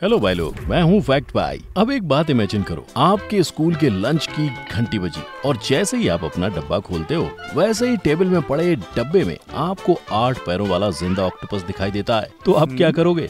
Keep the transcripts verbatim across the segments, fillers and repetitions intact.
Hello भाई लोग, मैं हूँ फैक्ट भाई। अब एक बात इमेजिन करो, आपके स्कूल के लंच की घंटी बजी और जैसे ही आप अपना डब्बा खोलते हो वैसे ही टेबल में पड़े डब्बे में आपको आठ पैरों वाला जिंदा ऑक्टोपस दिखाई देता है, तो आप क्या करोगे?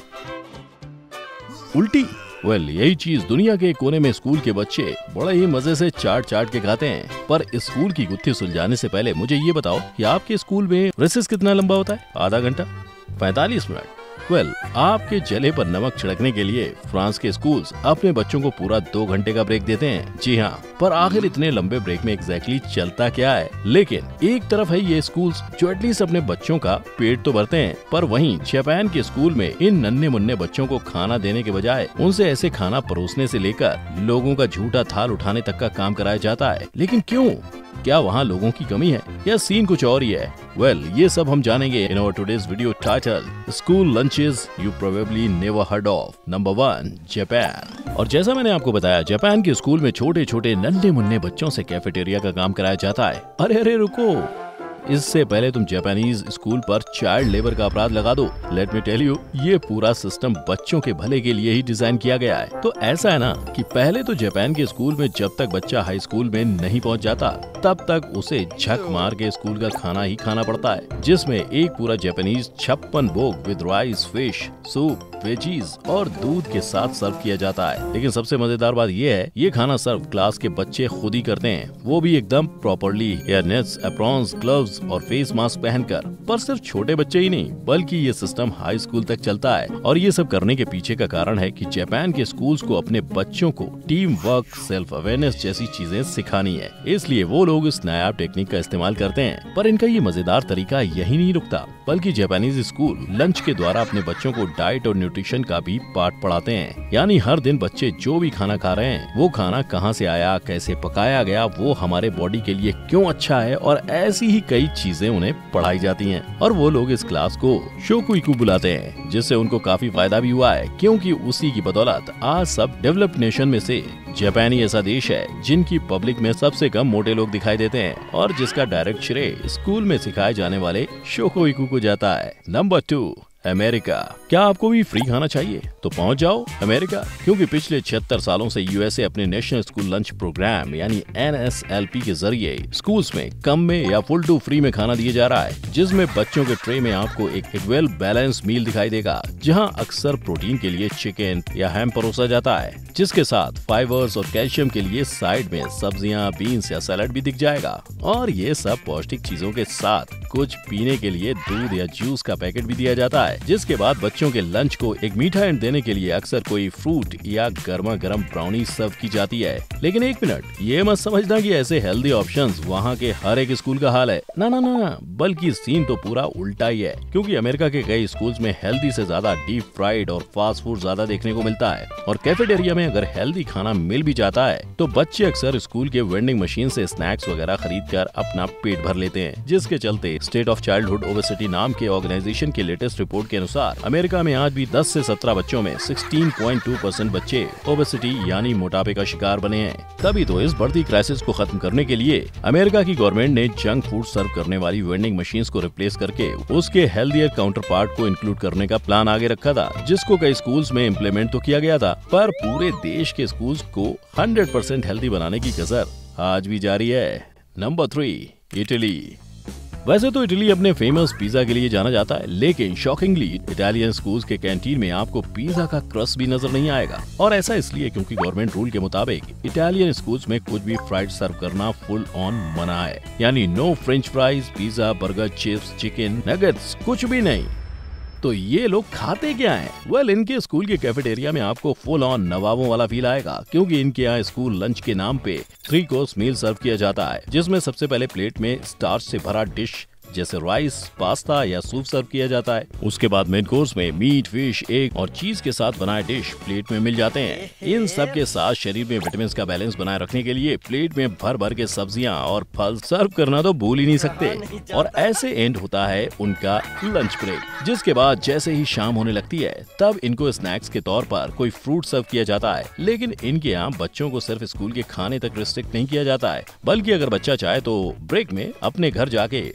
उल्टी। वेल well, यही चीज दुनिया के कोने में स्कूल के बच्चे बड़े ही मजे से चाट चाट के खाते हैं। पर स्कूल की गुत्थी सुलझाने से पहले मुझे ये बताओ कि आपके स्कूल में रिसेस कितना लंबा होता है? आधा घंटा? पैंतालीस मिनट? वेल well, आपके जले पर नमक छिड़कने के लिए फ्रांस के स्कूल्स अपने बच्चों को पूरा दो घंटे का ब्रेक देते हैं। जी हाँ, पर आखिर इतने लंबे ब्रेक में एग्जैक्टली चलता क्या है? लेकिन एक तरफ है ये स्कूल्स जो एटलीस्ट अपने बच्चों का पेट तो भरते हैं, पर वहीं जापान के स्कूल में इन नन्हे मुन्ने बच्चों को खाना देने के बजाय उनसे ऐसे खाना परोसने से लेकर लोगों का झूठा थाल उठाने तक का काम कराया जाता है। लेकिन क्यों? क्या वहाँ लोगों की कमी है या सीन कुछ और ही है? वेल well, ये सब हम जानेंगे in our today's video title school lunches you probably never heard of. Number one, Japan. और जैसा मैंने आपको बताया, जापान के स्कूल में छोटे छोटे नन्हे मुन्ने बच्चों से कैफेटेरिया का काम कराया जाता है। अरे अरे रुको, इससे पहले तुम जापानीज स्कूल पर चाइल्ड लेबर का अपराध लगा दो। लेट मी टेल यू, ये पूरा सिस्टम बच्चों के भले के लिए ही डिजाइन किया गया है। तो ऐसा है ना कि पहले तो जापान के स्कूल में जब तक बच्चा हाई स्कूल में नहीं पहुंच जाता तब तक उसे झक मार के स्कूल का खाना ही खाना पड़ता है, जिसमें एक पूरा जापानीज छप्पन भोग with rice, fish, soup, veggies और दूध के साथ सर्व किया जाता है। लेकिन सबसे मजेदार बात ये है, ये खाना सर्व क्लास के बच्चे खुद ही करते हैं, वो भी एकदम properly, hair nets, aprons, gloves और फेस मास्क पहनकर। पर सिर्फ छोटे बच्चे ही नहीं, बल्कि ये सिस्टम हाई स्कूल तक चलता है। और ये सब करने के पीछे का कारण है कि जापान के स्कूल्स को अपने बच्चों को टीम वर्क, सेल्फ अवेयरनेस जैसी चीजें सिखानी है, इसलिए वो लोग इस नायाब टेक्निक का इस्तेमाल करते हैं। पर इनका ये मजेदार तरीका यही नहीं रुकता, बल्कि जापानीज स्कूल लंच के द्वारा अपने बच्चों को डाइट और न्यूट्रिशन का भी पाठ पढ़ाते हैं। यानी हर दिन बच्चे जो भी खाना खा रहे हैं, वो खाना कहाँ से आया, कैसे पकाया गया, वो हमारे बॉडी के लिए क्यों अच्छा है, और ऐसी ही कई चीजें उन्हें पढ़ाई जाती हैं। और वो लोग इस क्लास को शोकुइकु बुलाते हैं, जिससे उनको काफी फायदा भी हुआ है, क्योंकि उसी की बदौलत आज सब डेवलप्ड नेशन में से जापान ही ऐसा देश है जिनकी पब्लिक में सबसे कम मोटे लोग दिखाई देते हैं और जिसका डायरेक्ट श्रेय स्कूल में सिखाए जाने वाले शोकुइकु को जाता है। Number two, America. क्या आपको भी फ्री खाना चाहिए? तो पहुंच जाओ अमेरिका, क्योंकि पिछले छिहत्तर सालों से यूएसए अपने national school lunch program N S L P पी के जरिए स्कूल्स में कम में या फुल टू फ्री में खाना दिया जा रहा है, जिसमें बच्चों के ट्रे में आपको एक वेल बैलेंस मील दिखाई देगा, जहां अक्सर प्रोटीन के लिए चिकन या हैम परोसा जाता है, जिसके साथ फाइबर्स और कैल्शियम के लिए साइड में सब्जियां, बीन्स या सैलड भी दिख जाएगा। और ये सब पौष्टिक चीजों के साथ कुछ पीने के लिए दूध या जूस का पैकेट भी दिया जाता है, जिसके बाद बच्चों के लंच को एक मीठा एंड देने के लिए अक्सर कोई फ्रूट या गर्मा गर्म ब्राउनी सर्व की जाती है। लेकिन एक मिनट, ये मत समझना कि ऐसे हेल्दी ऑप्शंस वहाँ के हर एक स्कूल का हाल है। ना ना ना, बल्कि सीन तो पूरा उल्टा ही है, क्योंकि अमेरिका के कई स्कूल्स में हेल्दी से ज्यादा डीप फ्राइड और फास्ट फूड ज्यादा देखने को मिलता है। और कैफेटेरिया में अगर हेल्दी खाना मिल भी जाता है तो बच्चे अक्सर स्कूल के वेंडिंग मशीन से स्नैक्स वगैरह खरीद कर अपना पेट भर लेते हैं, जिसके चलते स्टेट ऑफ चाइल्डहुड ओबेसिटी नाम के ऑर्गेनाइजेशन के लेटेस्ट रिपोर्ट के अनुसार अमेरिका में आज भी दस से सत्रह बच्चों में सोलह पॉइंट दो परसेंट बच्चे ओबेसिटी यानी मोटापे का शिकार बने हैं। तभी तो इस बढ़ती क्राइसिस को खत्म करने के लिए अमेरिका की गवर्नमेंट ने जंक फूड सर्व करने वाली वेंडिंग मशीन्स को रिप्लेस करके उसके हेल्दियर काउंटर पार्ट को इंक्लूड करने का प्लान आगे रखा था, जिसको कई स्कूल्स में इम्प्लीमेंट तो किया गया था, पर पूरे देश के स्कूल्स को हंड्रेड परसेंट हेल्दी बनाने की कसर आज भी जारी है। Number three, Italy. वैसे तो इटली अपने फेमस पिज्जा के लिए जाना जाता है, लेकिन शॉकिंगली इटालियन स्कूल्स के कैंटीन में आपको पिज्जा का क्रस्ट भी नजर नहीं आएगा। और ऐसा इसलिए क्योंकि गवर्नमेंट रूल के मुताबिक इटालियन स्कूल्स में कुछ भी फ्राइड सर्व करना फुल ऑन मना है, यानी no French fries, pizza, burger, chips, chicken nuggets, कुछ भी नहीं। तो ये लोग खाते क्या हैं? वेल, इनके स्कूल के कैफेटेरिया में आपको फुल ऑन नवाबों वाला फील आएगा, क्योंकि इनके यहाँ स्कूल लंच के नाम पे थ्री कोर्स मील सर्व किया जाता है, जिसमें सबसे पहले प्लेट में स्टार्च से भरा डिश जैसे राइस, पास्ता या सूप सर्व किया जाता है। उसके बाद मेन कोर्स में मीट, फिश, एग और चीज के साथ बनाए डिश प्लेट में मिल जाते हैं। इन सब के साथ शरीर में विटामिन का बैलेंस बनाए रखने के लिए प्लेट में भर भर के सब्जियां और फल सर्व करना तो भूल ही नहीं सकते। और ऐसे एंड होता है उनका लंच ब्रेक, जिसके बाद जैसे ही शाम होने लगती है तब इनको स्नैक्स के तौर पर कोई फ्रूट सर्व किया जाता है। लेकिन इनके यहाँ बच्चों को सिर्फ स्कूल के खाने तक रिस्ट्रिक्ट नहीं किया जाता है, बल्कि अगर बच्चा चाहे तो ब्रेक में अपने घर जाके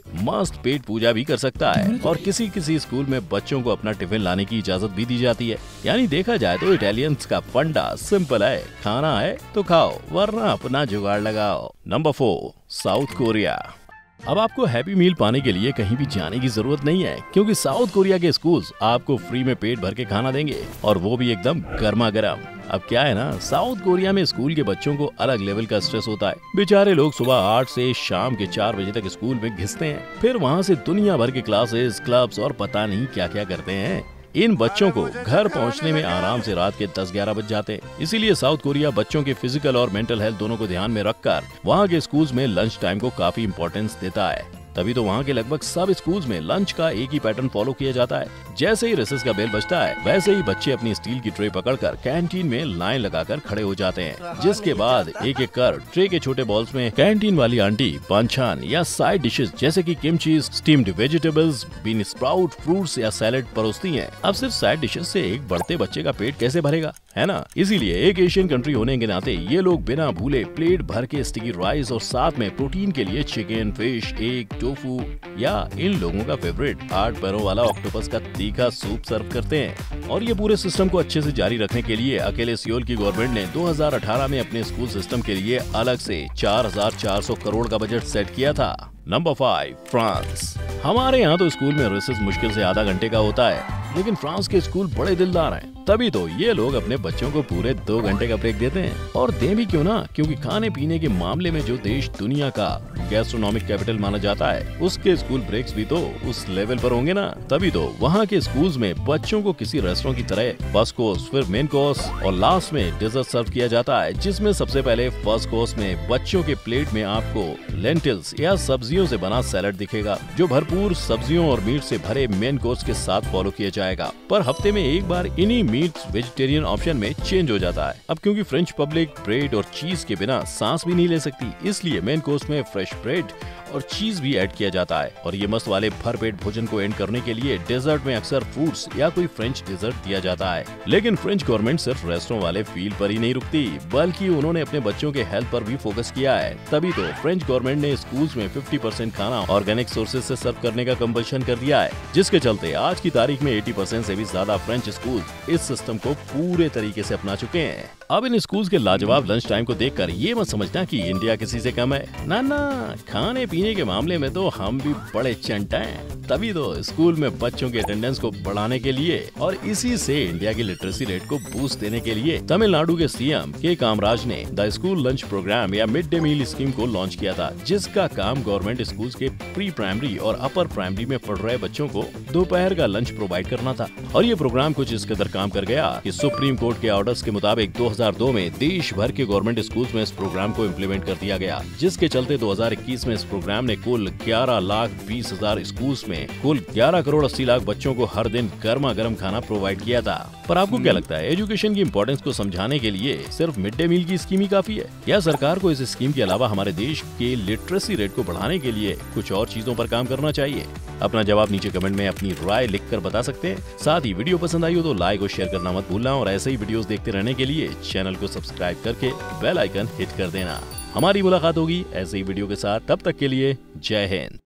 मस्त पेट पूजा भी कर सकता है और किसी किसी स्कूल में बच्चों को अपना टिफिन लाने की इजाजत भी दी जाती है। यानी देखा जाए तो इटालियंस का फंडा सिंपल है, खाना है तो खाओ वरना अपना जुगाड़ लगाओ। Number four, South Korea. अब आपको हैप्पी मील पाने के लिए कहीं भी जाने की जरूरत नहीं है, क्योंकि साउथ कोरिया के स्कूल्स आपको फ्री में पेट भर के खाना देंगे और वो भी एकदम गर्मा गर्म। अब क्या है ना, साउथ कोरिया में स्कूल के बच्चों को अलग लेवल का स्ट्रेस होता है। बेचारे लोग सुबह आठ से शाम के चार बजे तक स्कूल में घिसते हैं, फिर वहाँ से दुनिया भर के क्लासेस, क्लब्स और पता नहीं क्या क्या करते हैं। इन बच्चों को घर पहुंचने में आराम से रात के दस ग्यारह बज जाते हैं। इसीलिए साउथ कोरिया बच्चों के फिजिकल और मेंटल हेल्थ दोनों को ध्यान में रखकर वहाँ के स्कूल्स में लंच टाइम को काफी इंपॉर्टेंस देता है। तभी तो वहाँ के लगभग सब स्कूल्स में लंच का एक ही पैटर्न फॉलो किया जाता है। जैसे ही रिसेस का बेल बजता है वैसे ही बच्चे अपनी स्टील की ट्रे पकड़कर कैंटीन में लाइन लगाकर खड़े हो जाते हैं, जिसके बाद एक एक कर ट्रे के छोटे बॉल्स में कैंटीन वाली आंटी बांछान या साइड डिशेस जैसे कि kimchi, steamed vegetables, bean sprout, fruits या सैलेड परोसती हैं। अब सिर्फ साइड डिशेस से एक बढ़ते बच्चे का पेट कैसे भरेगा, है ना? इसीलिए एक एशियन कंट्री होने के नाते ये लोग बिना भूले प्लेट भर के स्टिकी राइस और साथ में प्रोटीन के लिए चिकन, फिश, एग, टोफू या इन लोगों का फेवरेट आठ पैरों वाला ऑक्टोपस का तीखा सूप सर्व करते हैं। और ये पूरे सिस्टम को अच्छे से जारी रखने के लिए अकेले सियोल की गवर्नमेंट ने दो हज़ार अठारह में अपने स्कूल सिस्टम के लिए अलग से चार हज़ार चार सौ करोड़ का बजट सेट किया था। Number five, France. हमारे यहाँ तो स्कूल में रिसेस मुश्किल से आधा घंटे का होता है, लेकिन फ्रांस के स्कूल बड़े दिलदार हैं। तभी तो ये लोग अपने बच्चों को पूरे दो घंटे का ब्रेक देते हैं। और दें भी क्यों ना, क्योंकि खाने पीने के मामले में जो देश दुनिया का गैस्ट्रोनॉमिक कैपिटल माना जाता है, उसके स्कूल ब्रेक्स भी तो उस लेवल पर होंगे ना। तभी तो वहाँ के स्कूल्स में बच्चों को किसी रेस्टोरेंट की तरह फर्स्ट कोर्स, फिर मेन कोर्स और लास्ट में डिजर्ट सर्व किया जाता है, जिसमें सबसे पहले फर्स्ट कोर्स में बच्चों के प्लेट में आपको लेंटिल्स या सब्जियों से बना सैलड दिखेगा, जो भरपूर सब्जियों और मीट से भरे मेन कोर्स के साथ फॉलो किया जाएगा। पर हफ्ते में एक बार इन्हीं मीट वेजिटेरियन ऑप्शन में चेंज हो जाता है। अब क्योंकि फ्रेंच पब्लिक ब्रेड और चीज के बिना सांस भी नहीं ले सकती, इसलिए मेन कोर्स में फ्रेश ब्रेड और चीज भी ऐड किया जाता है। और ये मस्त वाले भरपेट भोजन को एंड करने के लिए डेजर्ट में अक्सर फ्रूट्स या कोई फ्रेंच डेजर्ट दिया जाता है। लेकिन फ्रेंच गवर्नमेंट सिर्फ रेस्टोरेंट वाले फील पर ही नहीं रुकती, बल्कि उन्होंने अपने बच्चों के हेल्थ पर भी फोकस किया है। तभी तो फ्रेंच गवर्नमेंट ने स्कूल्स में पचास परसेंट खाना ऑर्गेनिक सोर्सेज से सर्व करने का कंपल्शन कर दिया है, जिसके चलते आज की तारीख में अस्सी परसेंट से भी ज्यादा फ्रेंच स्कूल इस सिस्टम को पूरे तरीके से अपना चुके हैं। अब इन स्कूल्स के लाजवाब लंच टाइम को देखकर ये मत समझना कि इंडिया किसी से कम है। ना ना, खाने पीने के मामले में तो हम भी बड़े चंटा हैं। तभी तो स्कूल में बच्चों के अटेंडेंस को बढ़ाने के लिए और इसी से इंडिया की लिटरेसी रेट को बूस्ट देने के लिए तमिलनाडु के सीएम के कामराज ने द स्कूल लंच प्रोग्राम या मिड डे मील स्कीम को लॉन्च किया था, जिसका काम गवर्नमेंट स्कूल्स के प्री प्राइमरी और अपर प्राइमरी में पढ़ रहे बच्चों को दोपहर का लंच प्रोवाइड करना था। और ये प्रोग्राम कुछ इस कदर काम कर गया कि सुप्रीम कोर्ट के ऑर्डर्स के मुताबिक दो हज़ार दो में देश भर के गवर्नमेंट स्कूल्स में इस प्रोग्राम को इम्प्लीमेंट कर दिया गया, जिसके चलते दो हज़ार इक्कीस में इस प्रोग्राम ने कुल ग्यारह लाख बीस हजार स्कूल्स में कुल ग्यारह करोड़ अस्सी लाख बच्चों को हर दिन गर्मा गर्म खाना प्रोवाइड किया था। पर आपको क्या लगता है, एजुकेशन की इम्पोर्टेंस को समझाने के लिए सिर्फ मिड डे मील की स्कीम ही काफी है, या सरकार को इस स्कीम के अलावा हमारे देश के लिटरेसी रेट को बढ़ाने के लिए कुछ और चीजों पर काम करना चाहिए? अपना जवाब नीचे कमेंट में अपनी राय लिखकर बता सकते हैं। साथ ही वीडियो पसंद आई हो तो लाइक और शेयर करना मत भूलना, और ऐसे ही वीडियोस देखते रहने के लिए चैनल को सब्सक्राइब करके बेल आइकन हिट कर देना। हमारी मुलाकात होगी ऐसे ही वीडियो के साथ, तब तक के लिए जय हिंद।